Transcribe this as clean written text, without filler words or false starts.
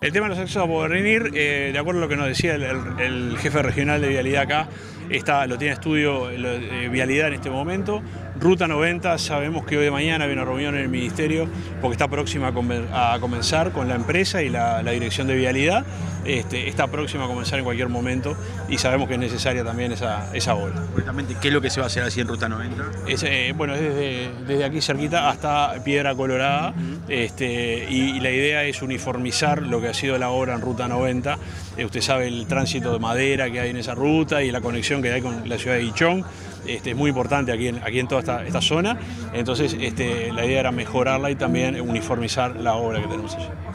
El tema de los accesos a Porvenir, de acuerdo a lo que nos decía el jefe regional de vialidad acá, lo tiene estudio vialidad en este momento. Ruta 90, sabemos que hoy de mañana hay una reunión en el Ministerio porque está próxima a comenzar con la empresa y la Dirección de Vialidad. Está próxima a comenzar en cualquier momento y sabemos que es necesaria también esa obra. Concretamente, ¿qué es lo que se va a hacer así en Ruta 90? Bueno, es desde aquí cerquita hasta Piedra Colorada, y la idea es uniformizar lo que ha sido la obra en Ruta 90. Usted sabe el tránsito de madera que hay en esa ruta y la conexión que hay con la ciudad de Ichón. Es muy importante aquí en toda esta zona, entonces la idea era mejorarla y también uniformizar la obra que tenemos allí.